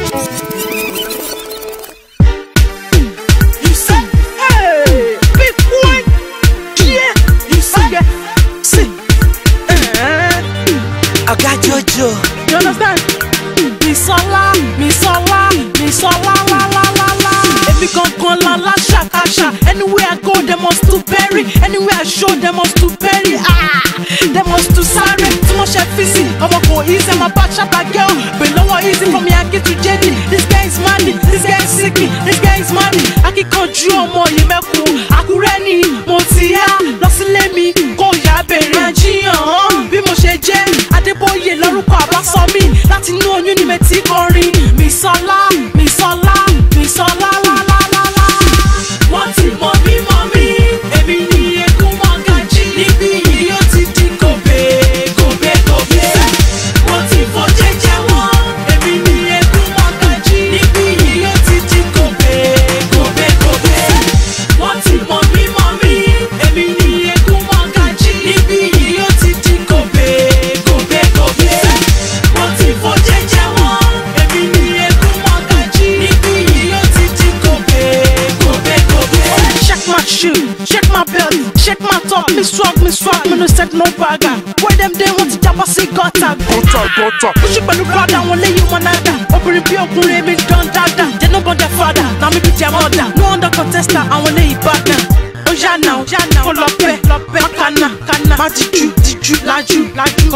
Jojo, you understand? Mi sola, la la la la. Every gun la la shakasha. Anywhere I go, they must to bury. Anywhere I show, they must to bury. They must to sorry. Too much FCC. I'm a go easy, I'm a bad shopper girl. Below easy from Yankee to JD. This guy is money, this guy is sicky, this guy is money. I can control more, you make cool. Akureni, Motia, Lossile me, go Yaberi, Najian, Bimoshe Jen, Adeboye, Laruka, Basomi, Latin no unity Corin, Mi Sola, la la la la. What is mommy, Emini, Kumangaji, Nibi, Yoti, Kobe. What is for Jejawan, Emini, Kumangaji, Nibi, Yoti, Kobe. What is mommy, Emini, Kumangaji, Nibi, Yoti, Kobe. What is for Jejawan, Emini, Kumangaji, Nibi, Yoti, Kobe. Check my shoe, check my belt, check my top. Me swag, me no set no bagger. Where them they want to jump a say gutter. Push it by the brother, won't let you manada. Open the pure kure, me done dada. They no got their father, now me beat your mother. No under contester, I won't lay it back now. Oh ja now, pull up, makana, diju, laju,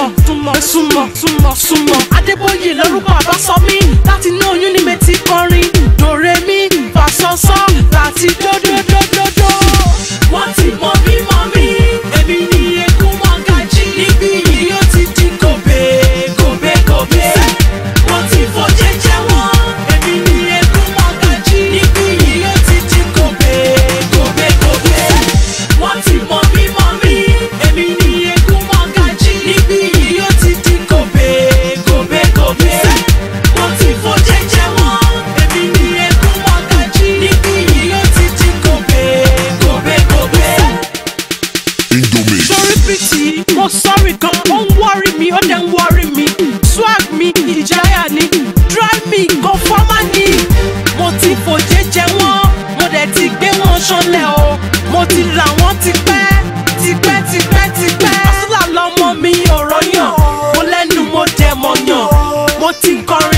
sumo. Adeboye, Laruka, Basomi, láti no unity Corin. Do re mi, fa so so, láti do. What is mommy, Emini, Kumangaji, Nibi, Yoti, Kobe. What is for Jejawan, Emini, Kumangaji, Nibi, Yoti, Kobe. What is mommy, Emini, Kumangaji, Nibi, Yoti, Kobe. What is for Jejawan, Emini, Kumangaji, Nibi, Yoti, Kobe. Sorry pretty, oh sorry God, don't worry me, oh don't worry me. Swag me, ìjayà ni, drive me, go for money. Mo ti fò jẹ́jẹ́ wọn, mo dẹ̀ ti gbé wọn ṣọlẹ̀ o. Mo ti là wọ́n tipẹ́. Àsúlà lọmọ mi ò rọyàn, mo lẹ́nu mo dẹ̀ mọ̀ yàn. Mo ti kọrin.